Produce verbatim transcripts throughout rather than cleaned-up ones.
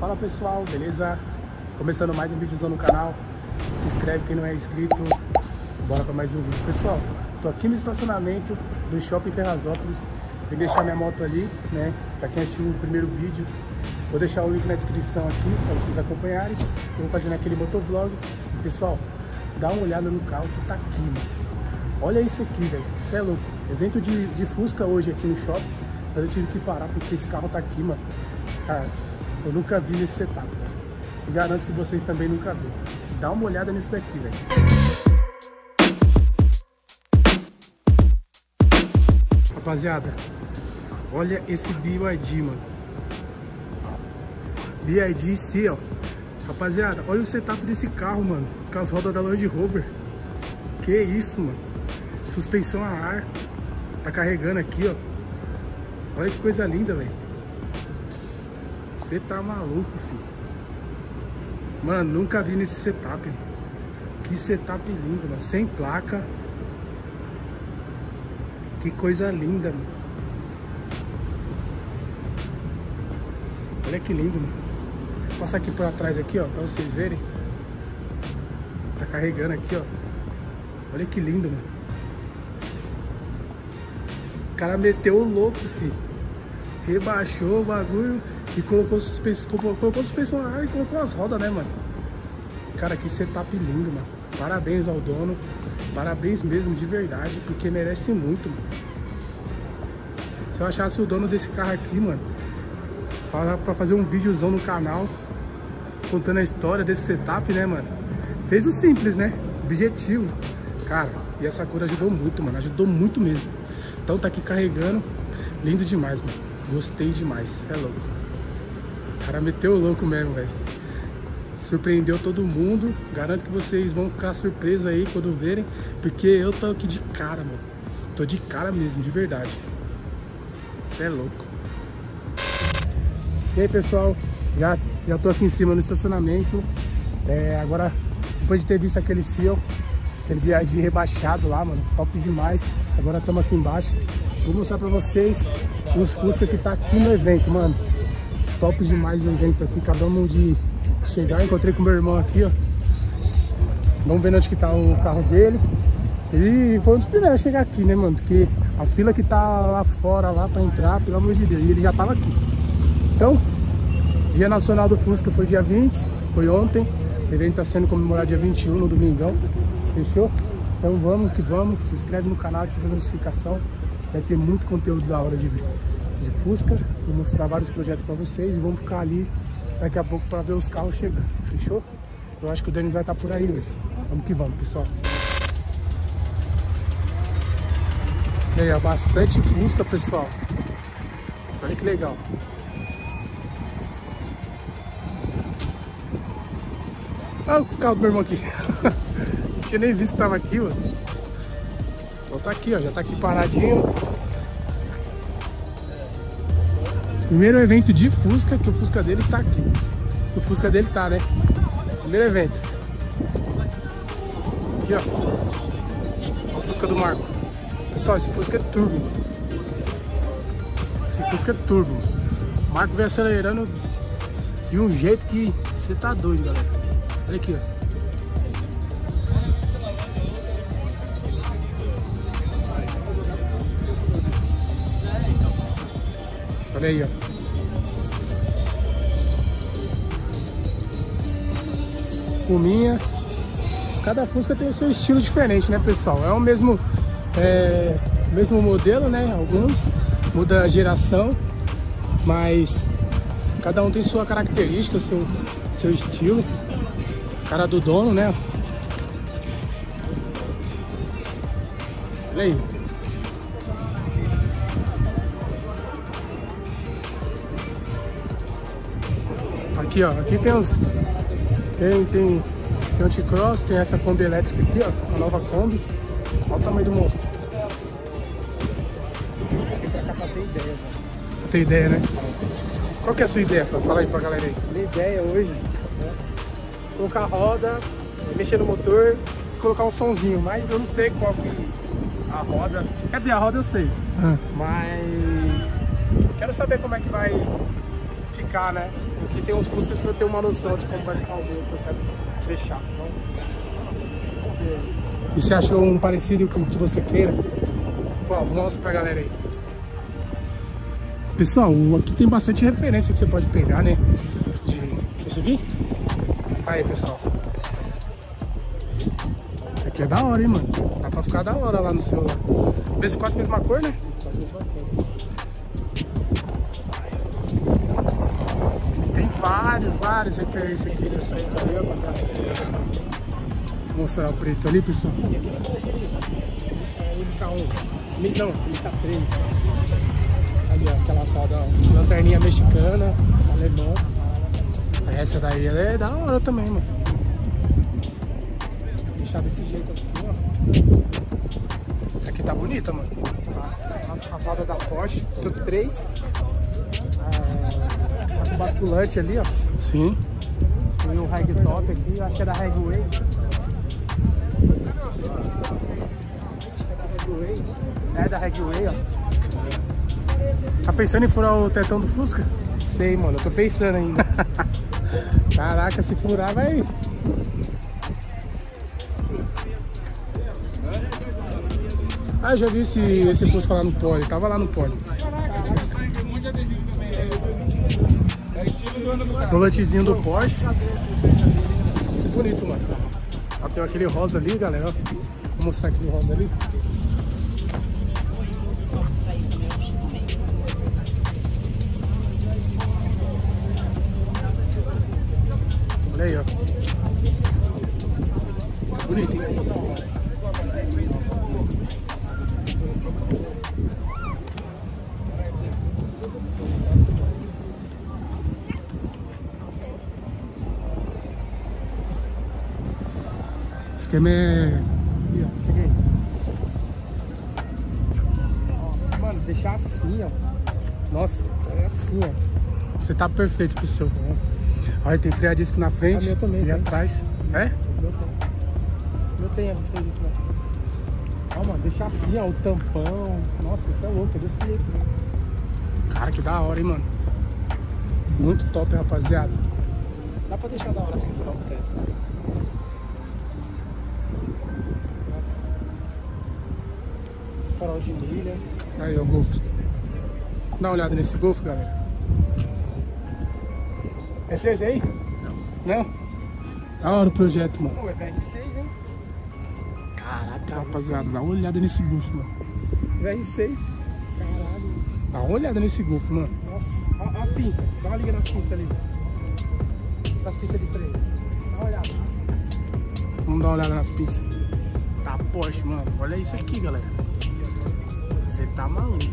Fala pessoal, beleza? Começando mais um vídeozão no canal. Se inscreve quem não é inscrito. Bora para mais um vídeo. Pessoal, tô aqui no estacionamento do Shopping Ferrazópolis. Vou deixar minha moto ali, né? Para quem assistiu o primeiro vídeo, vou deixar o link na descrição aqui para vocês acompanharem. Eu vou fazendo aquele motovlog. Pessoal, dá uma olhada no carro que tá aqui, mano. Olha isso aqui, velho. Isso é louco. Evento de, de Fusca hoje aqui no shopping. Mas eu tive que parar porque esse carro tá aqui, mano. Cara, eu nunca vi nesse setup, velho. E garanto que vocês também nunca viram. Dá uma olhada nisso daqui, velho. Rapaziada, olha esse B Y D, mano. B Y D C, ó. Rapaziada, olha o setup desse carro, mano. Com as rodas da Land Rover. Que isso, mano. Suspensão a ar. Tá carregando aqui, ó. Olha que coisa linda, velho. Você tá maluco, filho. Mano, nunca vi nesse setup, mano. Que setup lindo, mano. Sem placa. Que coisa linda, mano. Olha que lindo, mano. Vou passar aqui por trás aqui, ó, pra vocês verem. Tá carregando aqui, ó. Olha que lindo, mano. O cara meteu o louco, filho. Rebaixou o bagulho e colocou suspensão, colocou suspensão na ar e colocou as rodas, né, mano? Cara, que setup lindo, mano. Parabéns ao dono. Parabéns mesmo, de verdade, porque merece muito, mano. Se eu achasse o dono desse carro aqui, mano, para pra fazer um videozão no canal contando a história desse setup, né, mano? Fez o simples, né? Objetivo. Cara, e essa cor ajudou muito, mano. Ajudou muito mesmo. Então tá aqui carregando. Lindo demais, mano. Gostei demais. É louco. O cara meteu o louco mesmo, velho. Surpreendeu todo mundo. Garanto que vocês vão ficar surpresos aí quando verem. Porque eu tô aqui de cara, mano. Tô de cara mesmo, de verdade. Isso é louco. E aí, pessoal. Já, já tô aqui em cima no estacionamento. É, agora, depois de ter visto aquele Seal, aquele B Y D rebaixado lá, mano, top demais. Agora estamos aqui embaixo. Vou mostrar pra vocês os Fusca que tá aqui no evento, mano. Top demais o evento aqui. Acabamos de chegar, encontrei com meu irmão aqui, ó. Vamos ver onde que tá o carro dele. E foi um dos primeiros a chegar aqui, né, mano? Porque a fila que tá lá fora, lá pra entrar, pelo amor de Deus, e ele já tava aqui. Então, Dia Nacional do Fusca foi dia vinte, foi ontem. O evento tá sendo comemorado dia vinte e um, no domingão. Fechou? Então vamos que vamos. Se inscreve no canal, ativa a notificação. Vai ter muito conteúdo da hora de, de Fusca. Vou mostrar vários projetos pra vocês. E vamos ficar ali daqui a pouco pra ver os carros chegando. Fechou? Eu acho que o Denis vai estar por aí hoje. Vamos que vamos, pessoal. E aí, ó, bastante Fusca, pessoal. Olha que legal. Olha o carro do meu irmão aqui. Não tinha nem visto que tava aqui, mano. Então tá aqui, ó. Já tá aqui paradinho. Primeiro evento de Fusca, que o Fusca dele tá aqui. Que o Fusca dele tá, né? Primeiro evento. Aqui, ó. O Fusca do Marco. Pessoal, esse Fusca é turbo. Esse Fusca é turbo. O Marco vem acelerando de um jeito que você tá doido, galera. Olha aqui, ó. Olha aí, ó. Fuminha. Cada Fusca tem o seu estilo diferente, né, pessoal? É o mesmo, é, mesmo modelo, né? Alguns muda a geração, mas cada um tem sua característica, seu, seu estilo. Cara do dono, né? Olha aí. Aqui, ó. Aqui tem os... Tem, tem, tem o T-Cross, tem essa Kombi elétrica aqui, ó. A nova Kombi. Olha o tamanho do monstro. Aqui pra cá pra ter ideia, né? Pra ter ideia, né? Qual que é a sua ideia? Fala aí pra galera aí. Minha ideia hoje é colocar a roda, mexer no motor, colocar um sonzinho, mas eu não sei qual que a roda. Quer dizer, a roda eu sei, Ah. mas quero saber como é que vai ficar, né? aqui tem uns Fuscas pra eu ter uma noção de como vai ficar o meu, que eu quero fechar. Então, vamos ver. E você achou um parecido com o que você queira? Bom, mostra pra galera aí. Pessoal, aqui tem bastante referência que você pode pegar, né? De... Esse aqui? Aí, pessoal. Isso aqui é da hora, hein, mano? Dá pra ficar da hora lá no celular. Vê se quase a mesma cor, né? Quase a mesma cor. Tem vários, vários referências aqui nessa aí. Vou mostrar o preto ali, pessoal. É M K um. Não, M K três. Ali, ó, aquela roda, ó, lanterninha mexicana, alemão. Essa daí ela é da hora também, mano. Deixar desse jeito assim, ó. Essa aqui tá bonita, mano. As, as rodas da Porsche, Stuck três. Ah, com basculante ali, ó. Sim. Tem o ragtop aqui, eu acho que é da Ragway. É da Ragway, ó. Tá pensando em furar o tetão do Fusca? Sei, mano, eu tô pensando ainda. Caraca, se furar vai... Ah, eu já vi esse, esse Fusca lá no Poli, tava lá no Poli. Volantezinho do Porsche. Bonito, mano. Ó, tem aquele rosa ali, galera. Ó. Vou mostrar aquele rosa ali. Olha aí, ó. Tá bonito, hein? O esquema é... Cheguei. Ó, mano, deixar assim, ó. Nossa, É assim, ó. você tá perfeito pro seu. Nossa. Olha, tem freio a disco na frente Ah, meu também, e tem. atrás. É? Meu tem. Meu tem, tem isso, né? Ó, mano, deixar assim, ó, o tampão. Nossa, isso é louco, é desse jeito, né? Cara, que da hora, hein, mano. Muito top, rapaziada. Dá pra deixar da hora sem furar o teto. Nossa. Farol de milha. Aí, ó, o Golf. Dá uma olhada nesse Golf, galera. É esse aí? Não. Não? Da hora o projeto, mano. Pô, é V R seis, hein? Caraca, rapaziada, dá uma olhada nesse Golf, mano. V R seis. Caralho. Dá uma olhada nesse Golf, mano. Nossa. Ó, ó as pinças. Dá uma liga nas pinças ali. Nas pinças de freio. Dá uma olhada. Vamos dar uma olhada nas pinças. Tá Porsche, mano. Olha isso aqui, galera. Você tá maluco.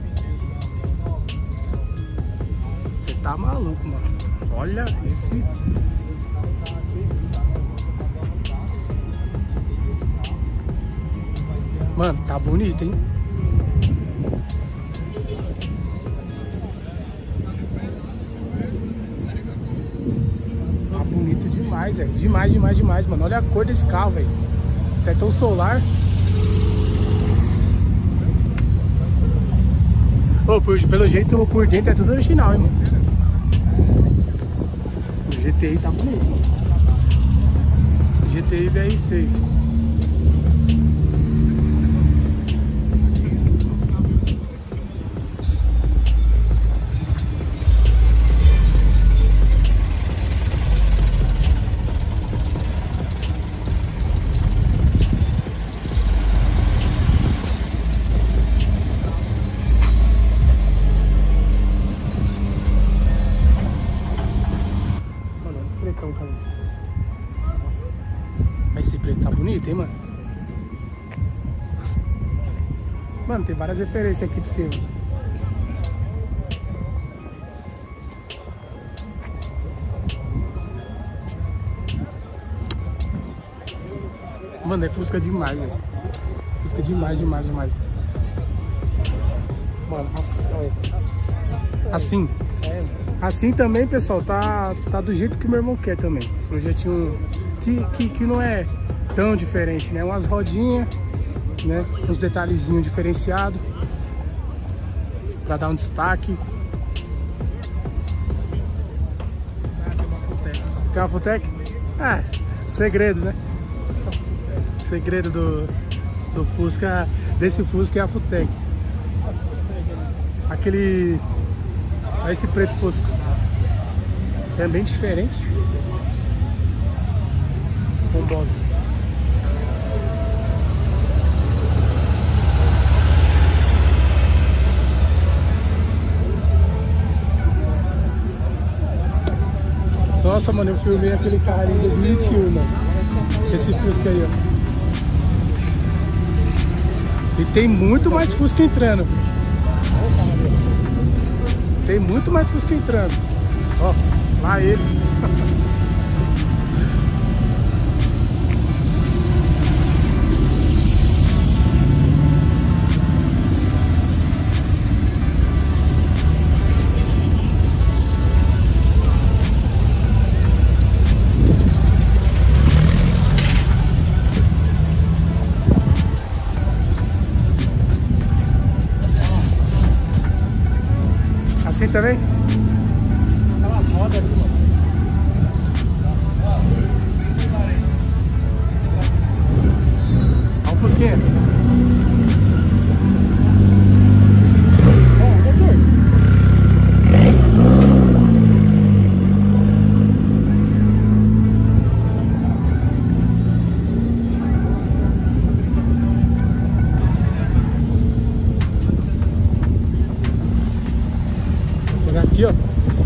Você tá maluco, mano. Olha esse... Mano, tá bonito, hein? Tá bonito demais, velho. Demais, demais, demais, mano. Olha a cor desse carro, velho. Tetão solar. Ô, por, pelo jeito, por dentro é tudo original, hein, mano. O G T I tá bonito, mano. G T I V R seis. Esse preto tá bonito, hein, mano? Mano, tem várias referências aqui pra você. Mano, é Fusca demais, velho. Fusca demais, demais, demais. Mano, assim. Assim. É, Assim também, pessoal, tá, tá do jeito que meu irmão quer também. Projetinho que, que, que não é tão diferente, né? Umas rodinhas, né? Uns detalhezinhos diferenciados pra dar um destaque. Quer uma Futec? É, segredo, né? O segredo do, do Fusca, desse Fusca é a Futec. Aquele... Olha esse preto Fusca. É bem diferente. Bombosa. Nossa, mano, eu filmei aquele carro ali em dois mil e vinte e um, mano. Esse Fusca aí, ó. E tem muito mais Fusca entrando. Tem muito mais Fusca entrando. Ó, lá ele. Assim também? Aquela roda ali, mano. Olha o Fusquinha. Ó, o motor. Aqui, ó.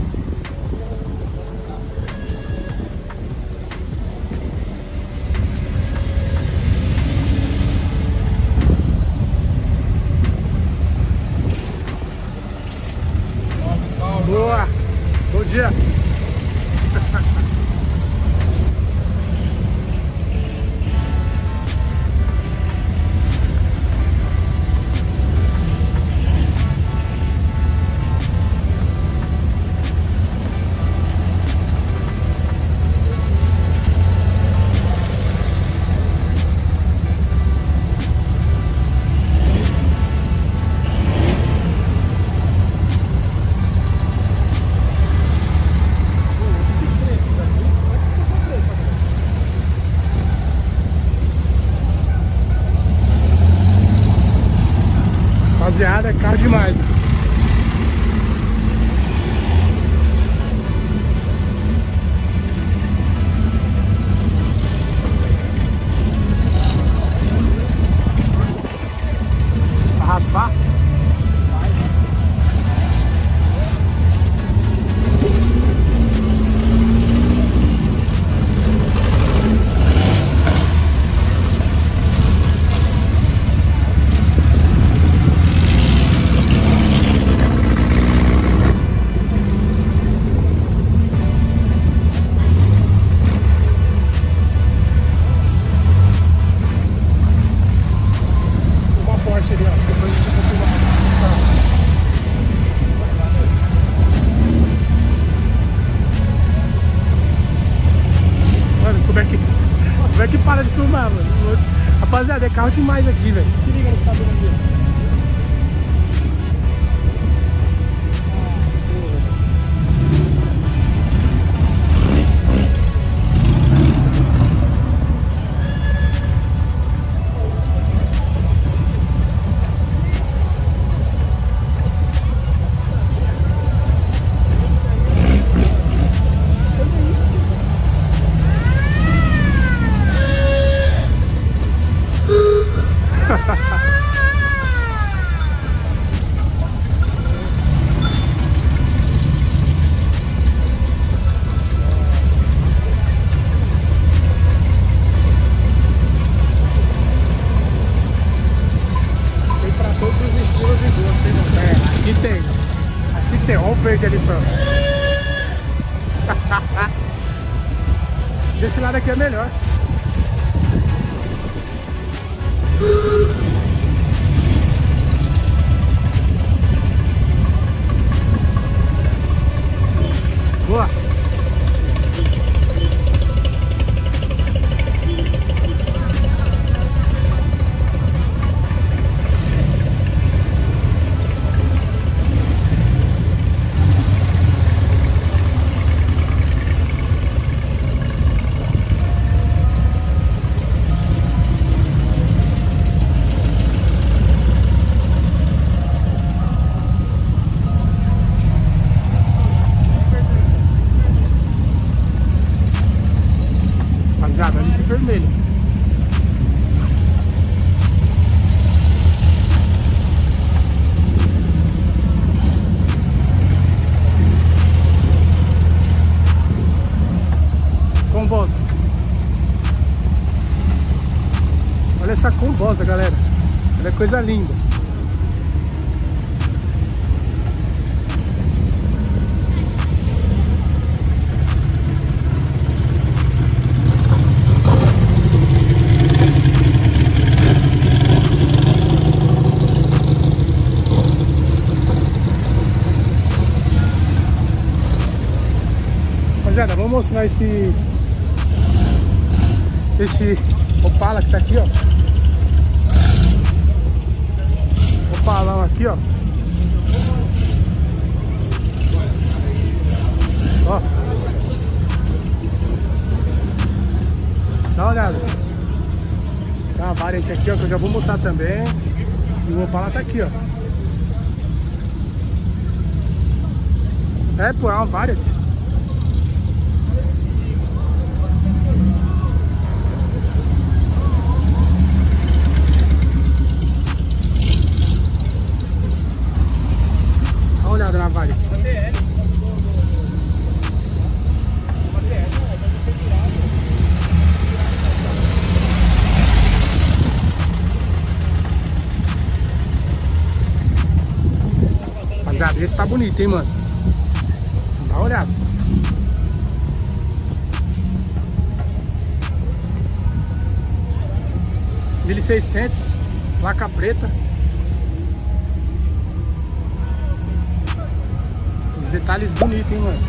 Boa! Bom dia! Rapaziada, é caro demais. Pra raspar? Como é que para de filmar, mano? Rapaziada, é carro demais aqui, velho. Se liga no que tá vendo aqui. Verde ali, pronto. Desse lado aqui é melhor. Boa. Rapaziada, olha esse vermelho. Combosa. Olha essa combosa, galera. Ela é coisa linda. Rapaziada, vamos mostrar esse esse Opala que tá aqui, ó. Opalão aqui, ó. Ó. Dá uma olhada. Tem uma variante aqui, ó, que eu já vou mostrar também. E o Opala tá aqui, ó. É, pô, é uma variante. Olhada na vaga. Rapaziada, esse tá bonito, hein, mano? Dá uma olhada. mil e seiscentos, placa preta. Detalhes bonitos, hein, mano?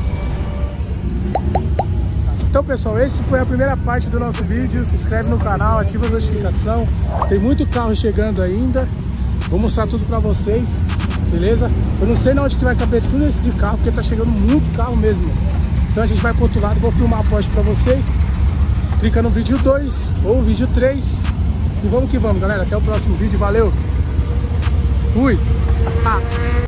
Então, pessoal, esse foi a primeira parte do nosso vídeo. Se inscreve no canal, ativa a notificação. Tem muito carro chegando ainda. Vou mostrar tudo pra vocês, beleza? Eu não sei na onde que vai caber tudo esse de carro, porque tá chegando muito carro mesmo. Então a gente vai pro outro lado, vou filmar a Porsche pra vocês. Clica no vídeo dois ou vídeo três. E vamos que vamos, galera. Até o próximo vídeo. Valeu! Fui!